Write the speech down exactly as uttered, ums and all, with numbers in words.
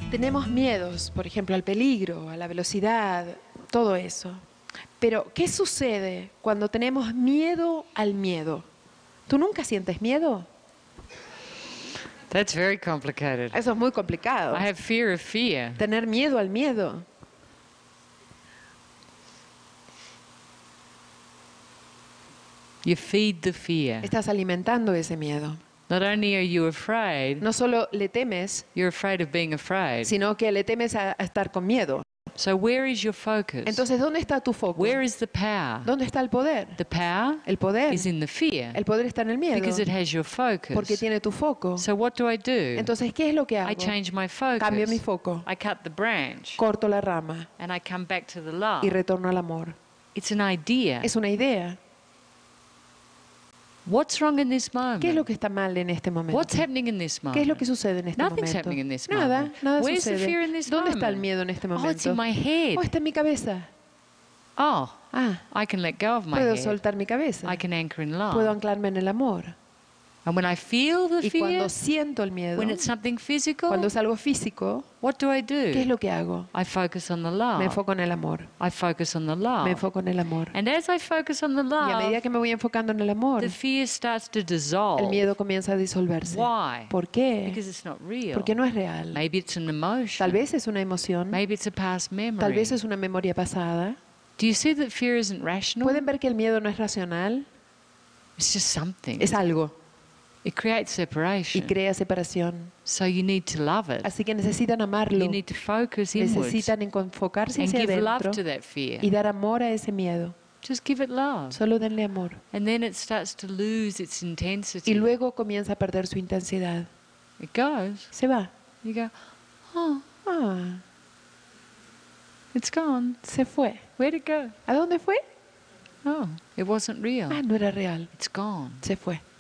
Tenemos miedos, por ejemplo, al peligro, a la velocidad, todo eso. Pero, ¿qué sucede cuando tenemos miedo al miedo? ¿Tú nunca sientes miedo? That's very complicated. Eso es muy complicado. I have fear of fear. Tener miedo al miedo. You feed the fear. Estás alimentando ese miedo. Not only are you afraid, No solo le temes, you're afraid of being afraid. sino que le temes a, a estar con miedo. So where is your focus? Entonces, ¿dónde está tu foco? Where is the power? ¿Dónde está el poder? The power El poder. is in the fear El poder está en el miedo. because it has your focus. Porque tiene tu foco. So what do I do? Entonces, ¿qué es lo que hago? I change my focus. Cambio mi foco. I cut the branch Corto la rama and I come back to the love. y retorno al amor. It's an idea. Es una idea. What's wrong in this moment? ¿Qué es lo que está mal en este momento? What's happening in this moment? ¿Qué es lo que sucede en este Nothing's momento? happening in this Nada, moment. nada Where's the fear in sucede. this ¿Dónde está el moment? miedo en este Oh, it's momento? in my head. Oh, está en mi cabeza. Oh, Ah, I can let go of my puedo head. soltar mi cabeza. I can anchor in Puedo love. anclarme en el amor. And when I feel the Y fear, cuando siento el miedo, when it's something physical, cuando es algo físico, what do I do? ¿qué es lo que hago? I focus on the Me love. enfoco en el amor. I focus on the Me love. enfoco en el amor. And as I focus on the Y a medida love, que me voy enfocando en el amor, the fear starts to el dissolve. miedo comienza a disolverse. Why? ¿Por qué? Because it's not real. Porque no es real. Maybe it's an emotion. Tal vez es una emoción, Maybe it's a past memory. tal vez es una memoria pasada. Do you see that fear isn't rational? ¿Pueden ver que el miedo no es racional? It's just something. Es algo It creates y separation. crea separación. So you need to love it. Así que necesitan amarlo. You need to focus inwards Necesitan enfocarse and hacia give love adentro to that fear. y dar amor a ese miedo. Just give it love. Solo denle amor. And then it starts to lose its intensity. Y luego comienza a perder su intensidad. It goes. Se va. You go, oh, Ah, it's gone. se fue. Where'd it go? ¿A dónde fue? Oh, it wasn't real. Ah, no era real. It's gone. Se fue.